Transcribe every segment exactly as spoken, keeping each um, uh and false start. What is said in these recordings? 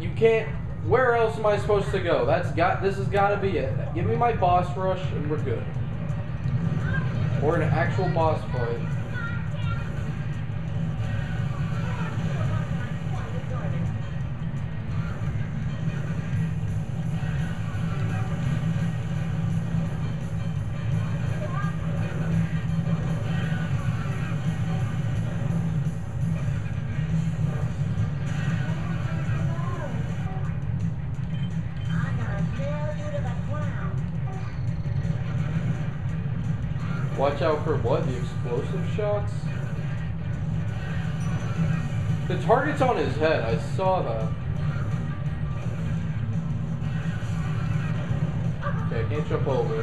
You can't. Where else am I supposed to go? That's got. This has got to be it. Give me my boss rush, and we're good. Or an actual boss fight. Watch out for what? The explosive shots? The target's on his head. I saw that. Okay, I can't jump over.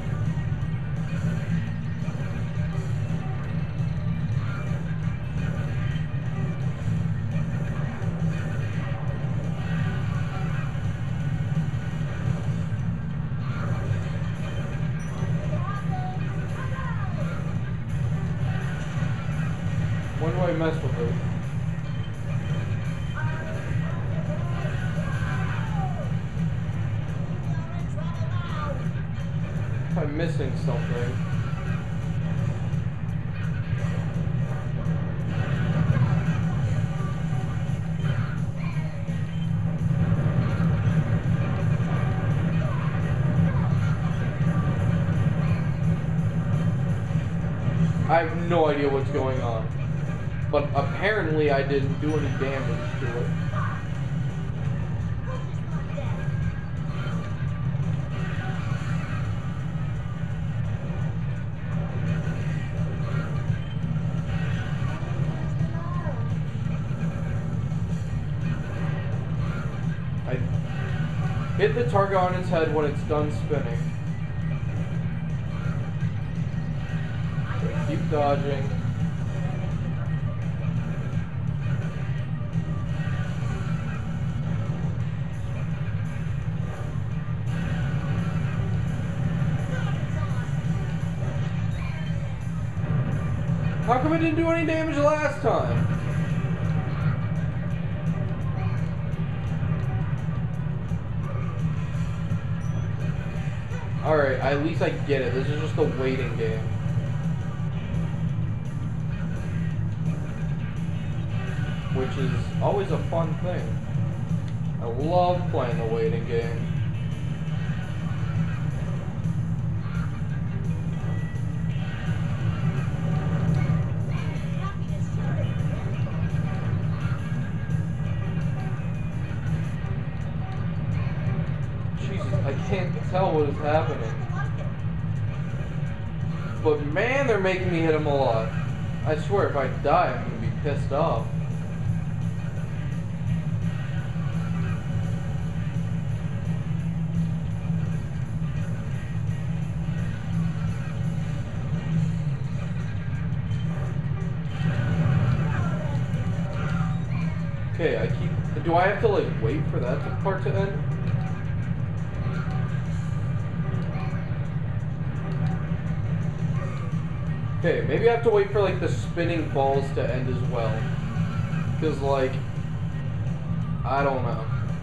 When do I mess with it? I'm missing something. I have no idea what's going on. But apparently I didn't do any damage to it. I hit the target on its head when it's done spinning. Keep dodging. How come it didn't do any damage last time? Alright, at least I get it. This is just a waiting game. Which is always a fun thing. I love playing the waiting game. I can't tell what is happening. But man, they're making me hit him a lot. I swear, if I die, I'm gonna be pissed off. Okay, I keep... Do I have to, like, wait for that part to end? Okay, maybe I have to wait for, like, the spinning balls to end as well. Because, like, I don't know.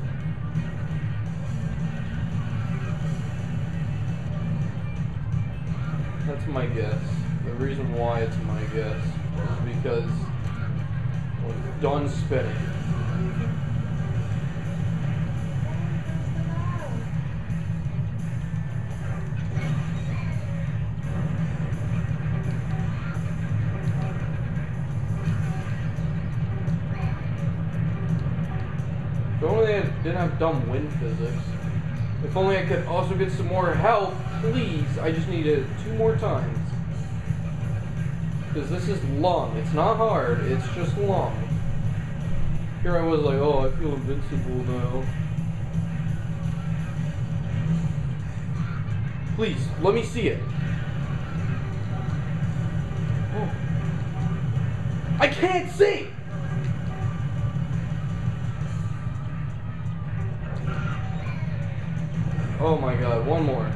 That's my guess. The reason why it's my guess is because when it's done spinning. If only I didn't have dumb wind physics. If only I could also get some more health, please. I just need it two more times. Because this is long. It's not hard, it's just long. Here I was like, oh, I feel invincible now. Please, let me see it. Oh. I can't see! Oh my god, one more.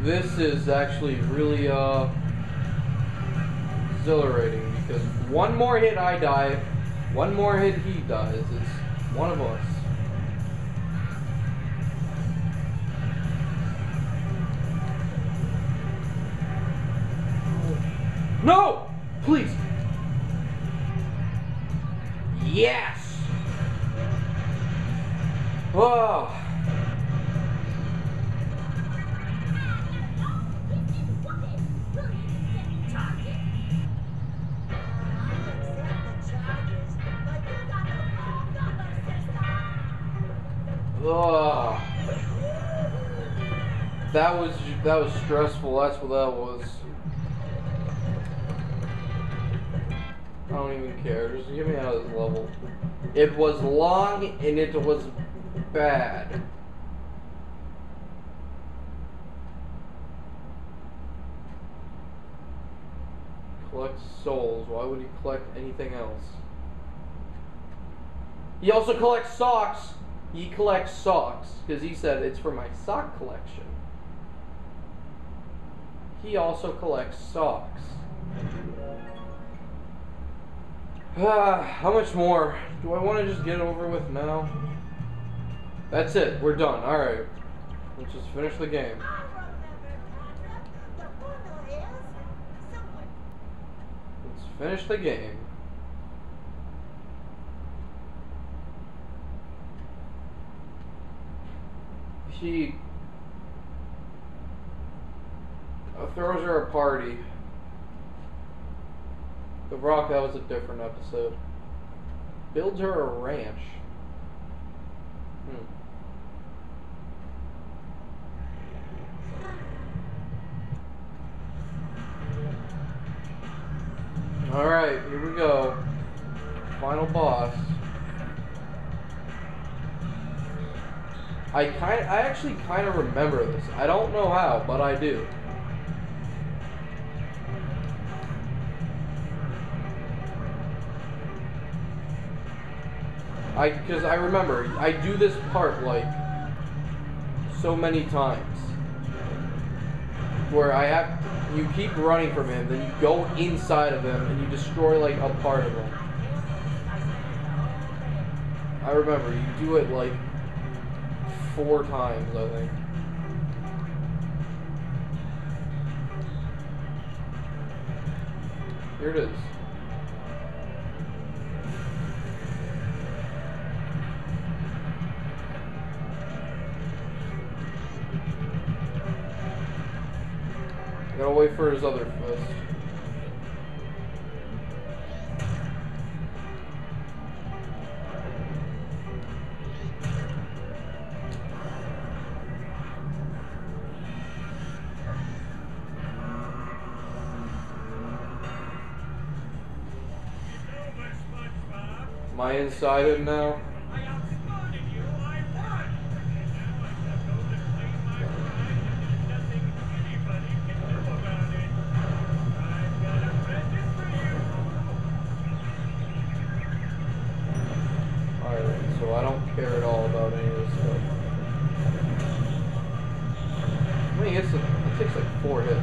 this is actually really uh, exhilarating because one more hit I die, one more hit he dies. It's one of us. No! Please! Yes! Oh! Oh! That was that was stressful. That's what that was. I don't even care. Just get me out of this level. It was long and it was bad. Collect souls. Why would he collect anything else? He also collects socks. He collects socks because he said it's for my sock collection. He also collects socks. Ah, how much more? Do I want to just get it over with now? That's it. We're done. Alright. Let's just finish the game. Let's finish the game. He uh, throws her a party. The Rock, that was a different episode. Builds her a ranch. Hmm. Alright, here we go. Final boss. I kind I actually kind of remember this. I don't know how, but I do. I, because I remember, I do this part like so many times where I have, you keep running from him, then you go inside of him and you destroy like a part of him. I remember, you do it like four times, I think. Here it is. Gotta wait for his other fist. Am I inside him now? So I don't care at all about any of this stuff. I mean, it's a, it takes like four hits.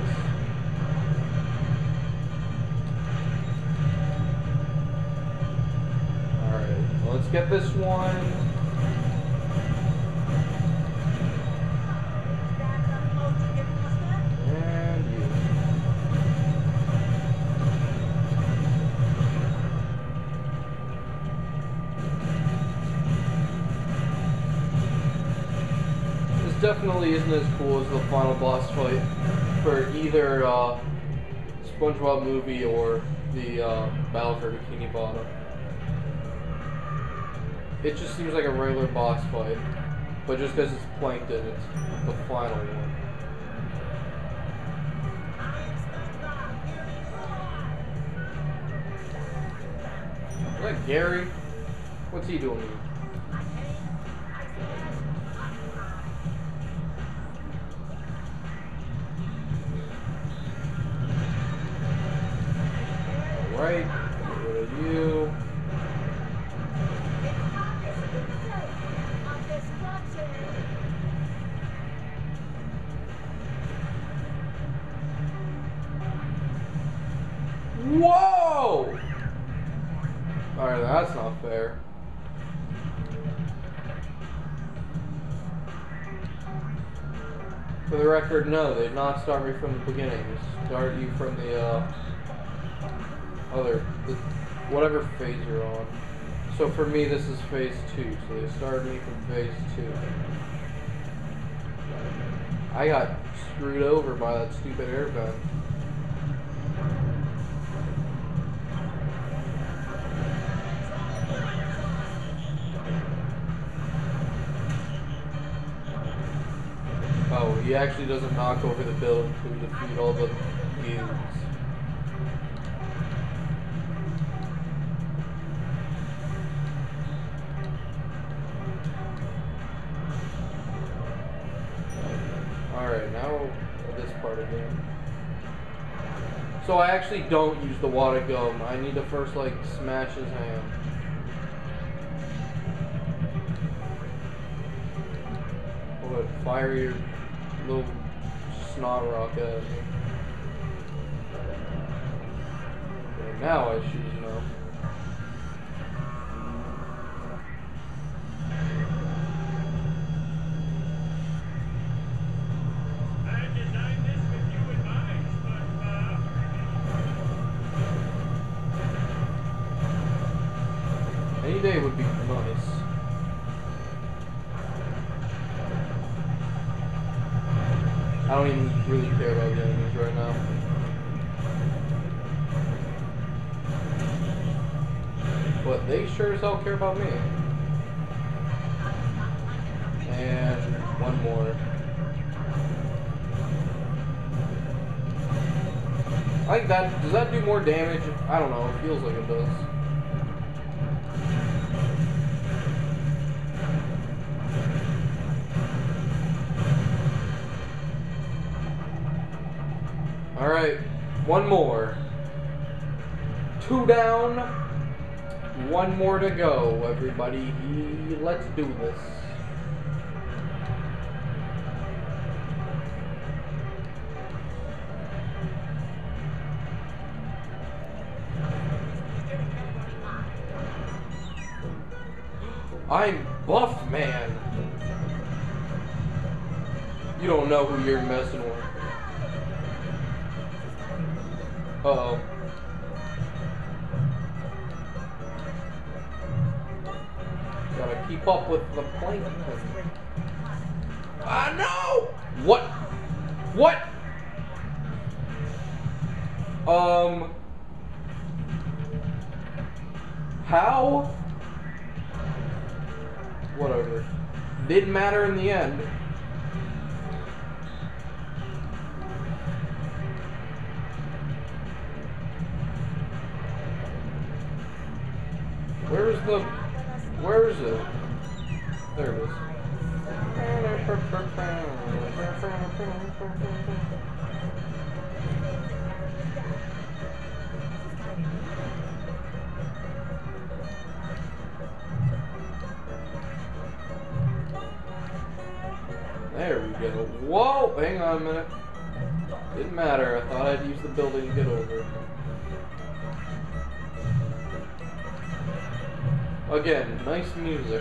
Alright, well, let's get this one. And you. Definitely isn't as cool as the final boss fight for either uh, SpongeBob movie or the uh, Battle for Bikini Bottom. It just seems like a regular boss fight, but just because it's Plankton, it's the final one. Is that Gary? What's he doing here? Right, get rid of you. Whoa! Alright, that's not fair. For the record, no, they did not start me from the beginning. They start you from the, uh, other, the, whatever phase you're on. So for me, this is phase two, so they started me from phase two. I got screwed over by that stupid air vent. Oh, he actually doesn't knock over the building to defeat all the fumes. Alright, now this part again. So I actually don't use the water gun. I need to first, like, smash his hand. What, fire your little snot rock at me. Okay, now I shoot, you know. Any day would be nice. I don't even really care about the enemies right now. But they sure as hell care about me. And one more. I think that, does that do more damage? I don't know, it feels like it does. Alright, one more. Two down, one more to go, everybody. Let's do this. I'm Buff Man. You don't know who you're messing with. Uh-oh. Gotta keep up with the plankton. Ah, no! What? What? Um... How? Whatever. Didn't matter in the end. Where's the... Where is it? There it is. There we go. Whoa! Hang on a minute. Didn't matter. I thought I'd use the building to get over. Again, nice music.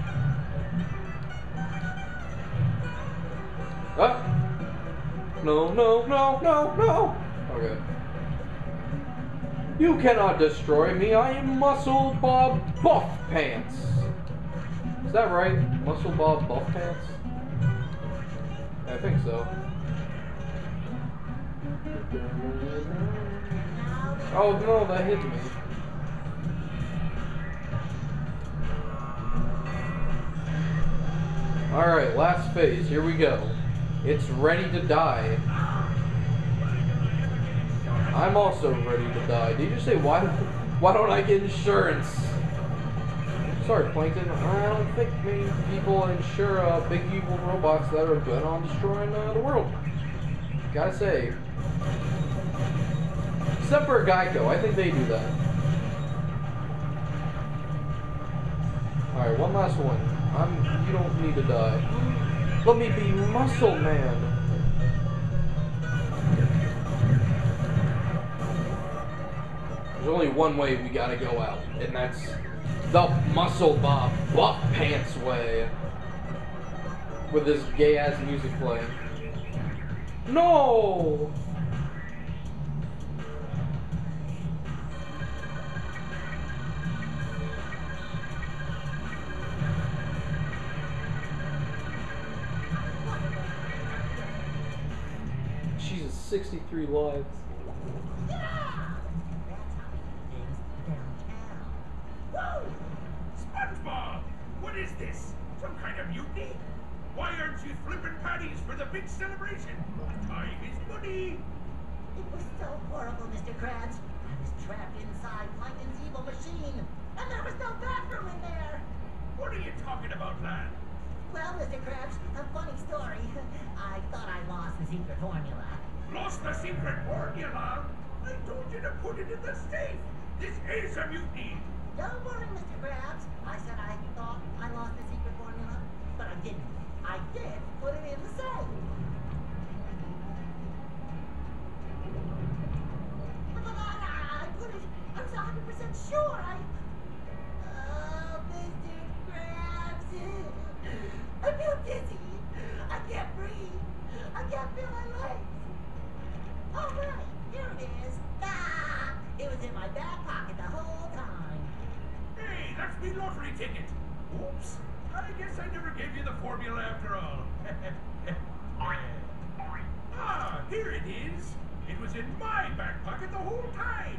Ah! No, no, no, no, no! Okay. You cannot destroy me. I am Muscle Bob Buff Pants. Is that right? Muscle Bob Buff Pants? I think so. Oh no, that hit me. Alright, last phase. Here we go. It's ready to die. I'm also ready to die. Did you say why, why don't I get insurance? Sorry, Plankton. I don't think many people insure uh, big evil robots that are bent on destroying uh, the world. Gotta say. Except for Geico. I think they do that. Alright, one last one. I'm, you don't need to die. Let me be Muscle Man. There's only one way we gotta go out, and that's the Muscle Bob Buff Pants way. With this gay ass music playing. No! Jesus, sixty-three lives. SpongeBob! What is this? Some kind of mutiny? Why aren't you flipping patties for the big celebration? Time is money! It was so horrible, Mister Krabs. I was trapped inside Plankton's evil machine, and there was no bathroom in there. What are you talking about, lad? Well, Mister Krabs, a funny story. I thought I lost the secret formula. Lost the secret formula? I told you to put it in the safe. This is a mutiny. Don't worry, Mister Krabs. I said I thought I lost the secret formula, but I didn't. I did put it in the safe. I put it, I was one hundred percent sure. I... Oh, Mister Krabs. I feel dizzy. I can't breathe. I can't feel my legs. Oh, right. Here it is. Ah! It was in my back pocket the whole time. Hey, that's me lottery ticket. Oops. I guess I never gave you the formula after all. Ah, here it is. It was in my back pocket the whole time.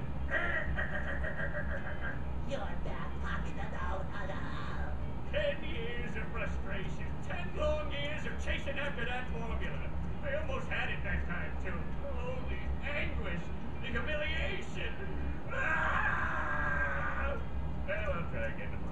Your back pocket about uh, Ten years of frustration. Ten long years of chasing after that formula. I almost had it that time, too. Oh, the anguish. The humiliation. Ah! Well, I'll try again tomorrow.